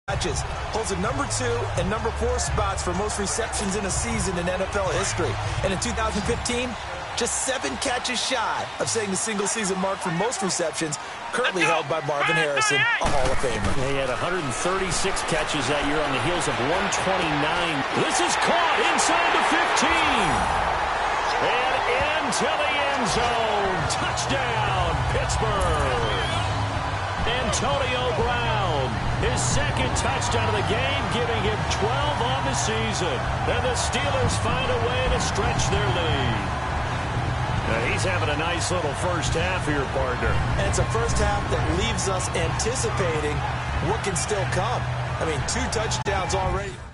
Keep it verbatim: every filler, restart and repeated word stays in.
catches, holds the number two and number four spots for most receptions in a season in N F L history. And in two thousand fifteen, just seven catches shy of setting the single-season mark for most receptions, currently held by Marvin Harrison, a Hall of Famer. He had one hundred thirty-six catches that year on the heels of one twenty-nine. This is caught inside the fifteen. And into the end zone. Touchdown, Pittsburgh. Antonio Brown, his second touchdown of the game, giving him twelve on the season. And the Steelers find a way to stretch their lead. Now he's having a nice little first half here, partner. And it's a first half that leaves us anticipating what can still come. I mean, two touchdowns already.